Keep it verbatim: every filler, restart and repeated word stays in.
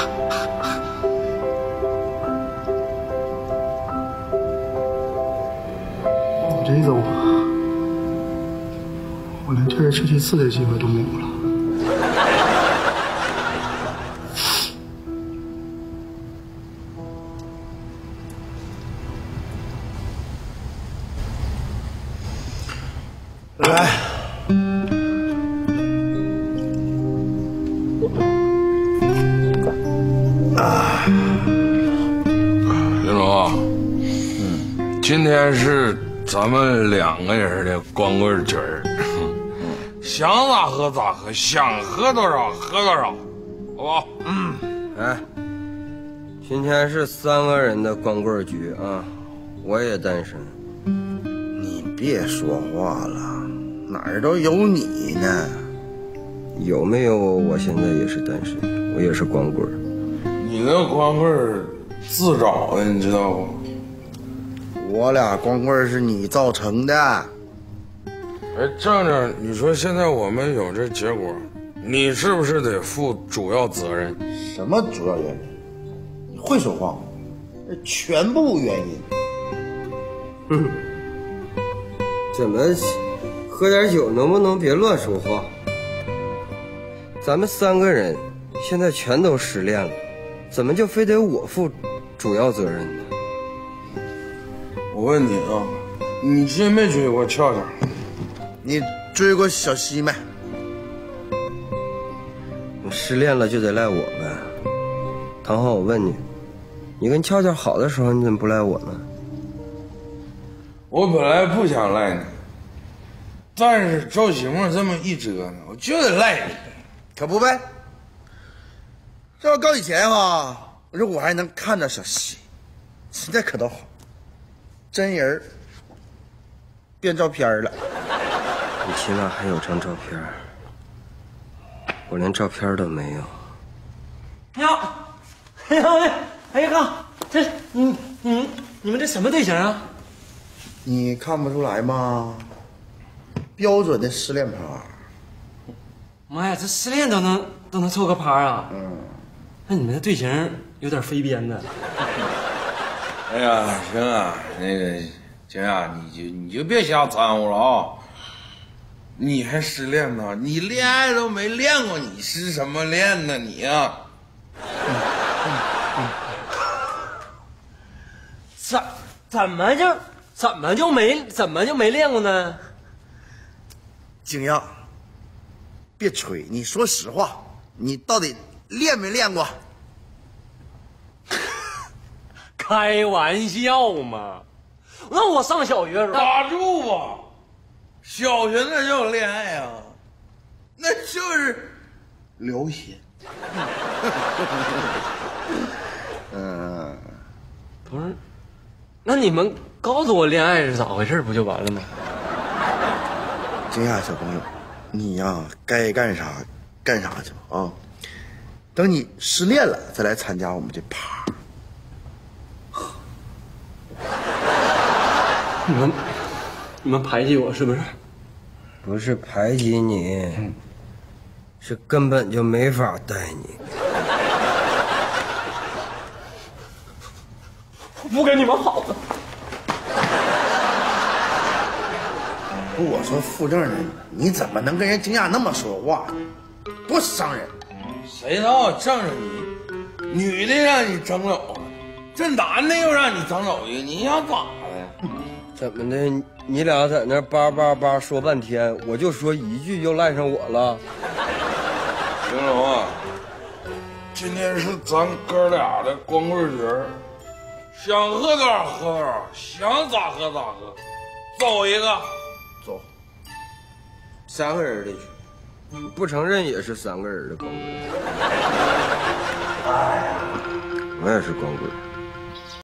你这一走，我连退而求其次的机会都没有了。 来， 啊，云龙，嗯，今天是咱们两个人的光棍节儿，想咋喝咋喝，想喝多少喝多少，好不好？嗯， 哎，今天是三个人的光棍局啊，我也单身。 你别说话了。哪儿都有你呢， 有没有？我现在也是单身，我也是光棍。 你那光棍自找的，你知道不？ 我俩光棍是你造成的。 哎，正正，你说现在我们有这结果，你是不是得负主要责任？ 什么主要原因？你会说话吗？这全部原因。 嗯，怎么？喝点酒能不能别乱说话？咱们三个人现在全都失恋了，怎么就非得我负主要责任呢？ 我问你啊，你追没追过俏俏？ 你追过小西没？ 你失恋了就得赖我呗。唐昊，我问你，你跟俏俏好的时候，你怎么不赖我呢？ 我本来不想赖你。但是赵启墨这么一折腾，我就得赖你， 可不呗。这要搁以前哈，如果我还能看着小西，现在可倒好，真人变照片了。 你起码还有张照片，我连照片都没有。 你好，哎呀哎呀哥，这你你你们这什么队形啊？ 你看不出来吗？标准的失恋趴。 妈呀，这失恋都能都能凑个趴啊！嗯，那你们的队形有点飞边的。 哎呀，行啊，那个行啊，你就你就别瞎掺和了啊！你还失恋呢？你恋爱都没练过，你失什么恋呢？你啊， 怎怎么就怎么就没怎么就没练过呢？ 惊讶，别吹，你说实话，你到底练没练过？ 开玩笑嘛！那我上小学的时候， 打住吧！小学那叫恋爱啊，那就是流血。 嗯，不是，那你们告诉我恋爱是咋回事，不就完了吗？ 惊讶小朋友，你呀、啊，该干啥干啥去吧啊！等你失恋了，再来参加我们这趴。 你们你们排挤我是不是？ 不是排挤你，嗯、是根本就没法带你。 我不跟你们好了。 我说副正人，你怎么能跟人惊讶那么说话呢？多伤人！ 谁让我挣着你？女的让你整走了，这男的又让你整走一个，你想咋的？ 怎么的？你俩在那叭叭叭说半天，我就说一句就赖上我了。 玲珑啊，今天是咱哥俩的光棍节，想喝多少喝多少，想咋喝咋喝，走一个。 走，三个人的局， 不承认也是三个人的光棍。哎呀，我也是光棍。